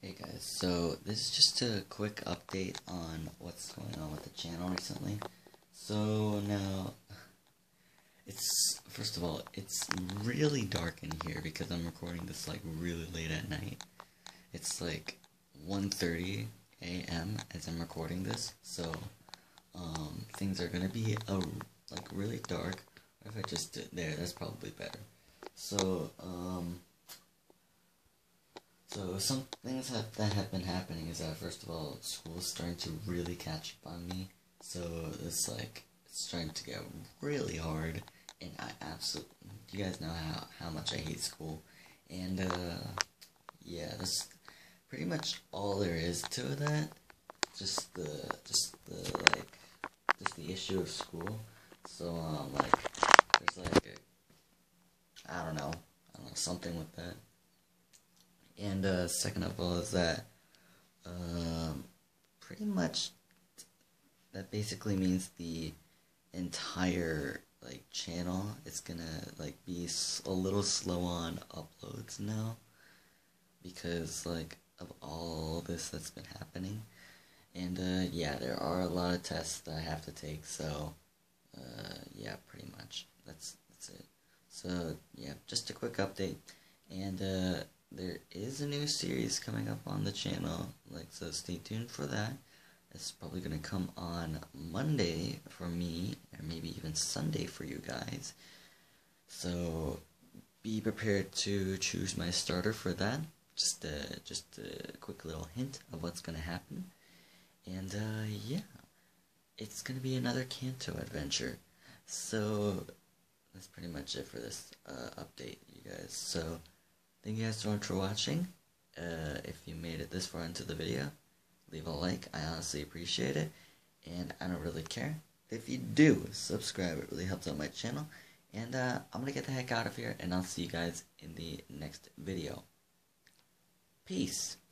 Hey guys, so this is just a quick update on what's going on with the channel recently. So now, first of all, it's really dark in here because I'm recording this like really late at night. It's like 1:30 a.m. as I'm recording this, so things are gonna be like really dark. Or if I just did there, that's probably better. So So some things that have been happening is that first of all, school's starting to really catch up on me. So it's starting to get really hard, and you guys know how much I hate school, and yeah, that's pretty much all there is to that. Just the issue of school. So there's I don't know something with that. And second of all is that pretty much that basically means the entire channel is gonna be a little slow on uploads now because of all this that's been happening. And yeah, there are a lot of tests that I have to take, so yeah, pretty much that's it. So yeah, just a quick update. And there is a new series coming up on the channel, so stay tuned for that. It's probably gonna come on Monday for me, or maybe even Sunday for you guys. So be prepared to choose my starter for that. Just a quick little hint of what's gonna happen. And yeah, it's gonna be another Kanto adventure. So that's pretty much it for this update, you guys. So thank you guys so much for watching. If you made it this far into the video, leave a like. I honestly appreciate it, and I don't really care. If you do, subscribe. It really helps out my channel. And I'm gonna get the heck out of here, and I'll see you guys in the next video. Peace.